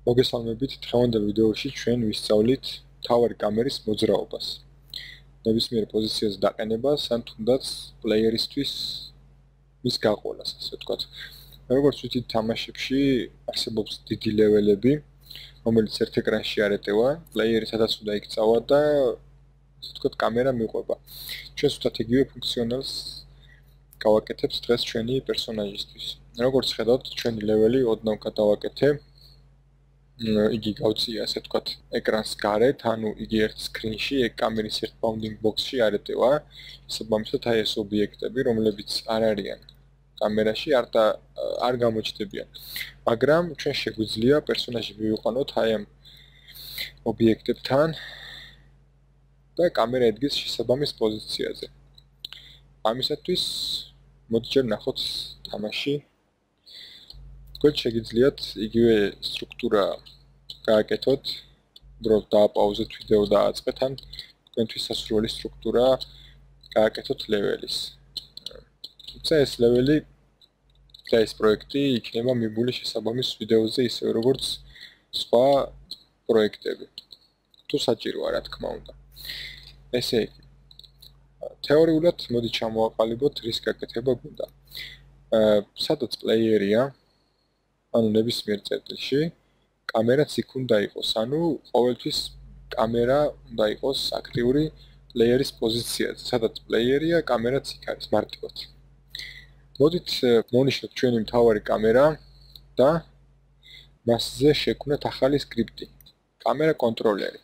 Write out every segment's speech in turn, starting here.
მოგესალმებით, დღევანდელ ვიდეოში ჩვენ ვისწავლით მთავარი კამერის მოძრაობას. ნებისმიერ პოზიციაზე დაყენებას ან თუნდაც პლეიერისთვის მის გაყოლას, ასე ვთქვათ. როგორც ვიცით, თამაშებში არსებობს დიდი ლეველები, რომელიც ერთ ეკრანში არ ეტევა, პლეიერი სადაც უნდა იქცავა და ასე ვთქვათ, კამერა მიყვება. ჩვენ ვთქვათ იგივე ფუნქციონალს გავაკეთებთ დღეს ჩვენი პერსონაჟისთვის. როგორც ხედავთ, ჩვენი ლეველი ოდნავ გადავაკეთე. იგი გავწია, ასე ვთქვათ, ეკრანს გარეთ, ანუ იგი ერთ სკრინში, კამერის ერთ bounding box-ში არ ეტევა. შესაბამისად, აი ეს ობიექტები, რომლებიც არ არიან კამერაში, არ გამოჩნდებიან. მაგრამ ჩვენ შეგვიძლია პერსონაჟი მივიყვანოთ აი ამ ობიექტებთან და კამერა ედგეს შესაბამის პოზიციაზე. ამისათვის მოდი ჯერ ნახოთ თამაში. თქვენ შეგიძლიათ იგივე სტრუქტურა გააკეთოთ, უბრალოდ დააპაუზეთ ვიდეო და დააწყეთ, ან თქვენთვის სასურველი სტრუქტურა გააკეთოთ ლეველის. თუმცა ეს ლეველი და ეს პროექტი იქნება მიბული შესაბამის ვიდეოზე, ისევე როგორც სხვა პროექტები. თუ საჭიროა, რა თქმა უნდა. ესე იგი, თეორიულად მოდი ჩამოვაყალიბოთ რის გაკეთება გვინდა. სადაც პლეიერია, ანუ ნებისმიერ წერტილში კამერაც იქ უნდა იყოს, ანუ ყოველთვის კამერა უნდა იყოს აქტიური პლეიერის პოზიციაზე, სადაც პლეიერია, კამერაც იქ არის მარტივად. მოდით მოვნიშნოთ ჩვენი მთავარი კამერა და მასზე შევქმნათ ახალი სკრიპტი. კამერა კონტროლერი.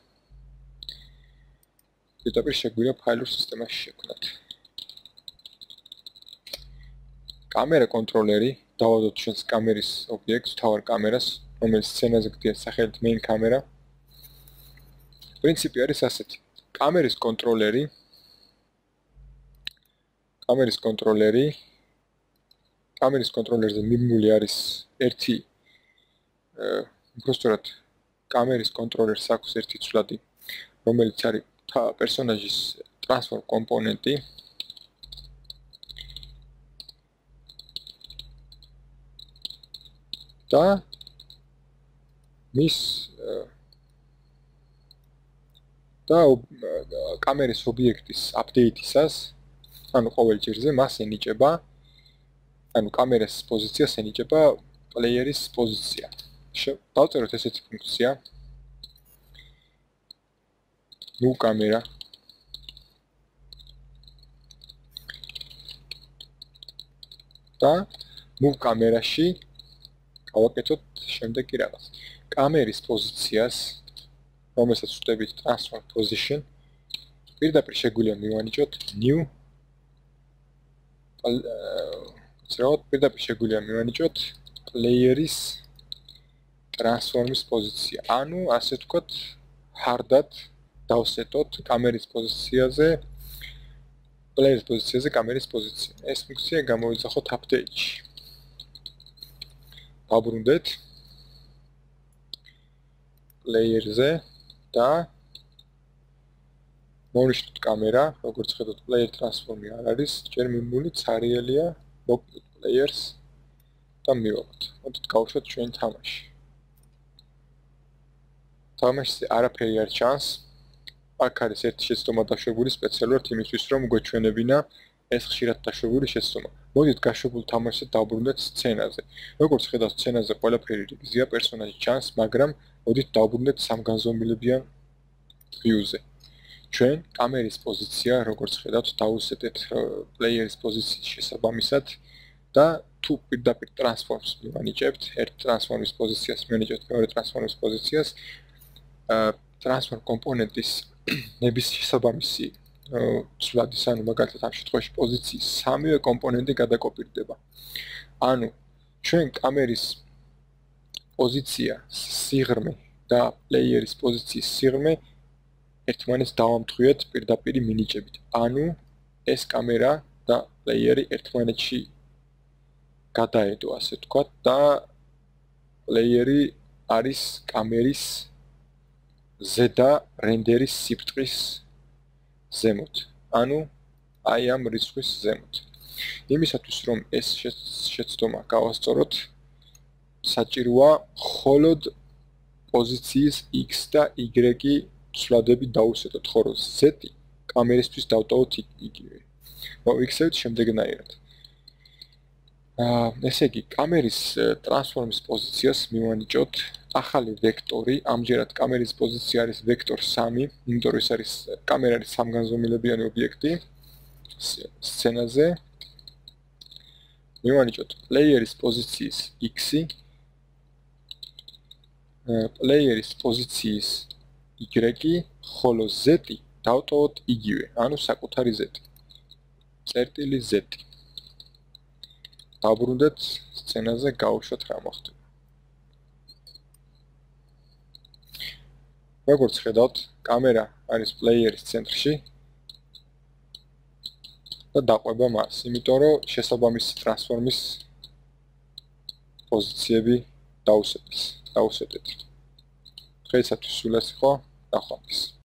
ზედაპირ შეგვიძლია ფაილურ სისტემაში შევქმნათ. კამერა კონტროლერი დავადოთ ჩვენს კამერის ობიექტს, მთავარ კამერას, რომელიც სცენაზე გდია სახელით main camera. პრინციპი არის ასეთი. კამერის კონტროლერზე მიმული არის ერთი უბრალოდ კამერის კონტროლერს აქვს ერთი ცვლადი, რომელიც არის პერსონაჟის transform კომპონენტი. და კამერის ობიექტის აპდეიტისას, ანუ ყოველ ჯერზე მას ენიჭება, ანუ კამერას პოზიციას ენიჭება პლეიერის პოზიცია. დავწეროთ ესეთი ფუნქცია. new camera და move კამერაში გავაკეთოთ შემდეგი რაღაც. კამერის პოზიციას, რომელსაც ვწვდებით transform position, პირდაპირ შეგვიძლია მივანიჭოთ new პლეიერის transform-ის პოზიცია. ანუ ასე ვთქვათ, hard-ად დავსეტოთ კამერის პოზიციაზე პლეიერის პოზიციაზე კამერის პოზიცია. ეს ფუნქცია გამოვიძახოთ update-ში. დაბრუნდეთ პლეიერზე და მოვნიშნოთ კამერა, როგორც ხედავთ, პლეიერ ტრანსფორმი არ არის, ჯერ მიმული ცარიელია, მოვკლოთ პლეიერს და მივავალთ. მოდით გავუშვათ ჩვენ თამაში. თამაშზე არაფერი არ ჩანს. აქ არის ერთი შეცდომა დაშვებული სპეციალურად იმისთვის, რომ გვეჩვენებინა ეს ხშირად დაშვებული შეცდომა. მოდით გაშვებულ თამაშზე დავბრუნდეთ სცენაზე. როგორც ხედავთ, სცენაზე ყველაფერი რიგზია, პერსონაჟი ჩანს, მაგრამ მოდით დავბრუნდეთ სამგანზომილებიან view-ზე. ჩვენ კამერის პოზიცია, როგორც ხედავთ, დავუსეტეთ პლეიერის პოზიციის შესაბამისად და თუ პირდაპირ ტრანსფორმს მივანიჭებთ, ერთ ტრანსფორმის პოზიციას მივანიჭებთ მეორე ტრანსფორმის პოზიციას, ტრანსფორმ კომპონენტის ნების შესაბამისი ცვლადის, ანუ მაგალითად ამ შემთხვევაში პოზიციის სამივე კომპონენტი გადაკოპირდება. ანუ ჩვენ კამერის პოზიცია, სიღრმე და პლეიერის პოზიციის სიღრმე ერთმანეთს დავამტყუეთ პირდაპირ მინიჭებით. ანუ ეს კამერა და პლეიერი ერთმანეთში გადაედო, ასე ვთქვათ, და პლეიერი არის კამერის ზედა რენდერის სიბრტყის ზემოთ. ანუ აი ამ რიცხვის ზემოთ. იმისათვის რომ ეს შეცდომა გავასწოროთ, საჭიროა მხოლოდ პოზიციის x და y ცვლადები დაუსვეტოთ, ხო რომ z კამერისთვის დავტოვოთ იგივე. მოვიქცევთ შემდეგნაირად. ესე იგი, კამერის ტრანსფორმის პოზიციას მივანიჭოთ ახალი ვექტორი, ამჯერად კამერის პოზიცია არის ვექტორ 3, იმიტომ რომ ეს არის კამერა არის სამგანზომილებიანი ობიექტი სცენაზე. მივანიჭოთ პლეიერის პოზიციის x-ი, პლეიერის პოზიციის y-ი, ხოლო z-ი დავტოვოთ იგივე, ანუ საკუთარი z. წერტილი z. დაბრუნდეთ სცენაზე, გავუშვათ რა მოხდება. როგორც ხედავთ, კამერა არის პლეიერის ცენტრში და დაყვება მას, იმიტომ რომ შესაბამისი ტრანსფორმის პოზიციები დაუსვეტეთ. დღეისათვის სულ ეს იყო, ნახვამდის.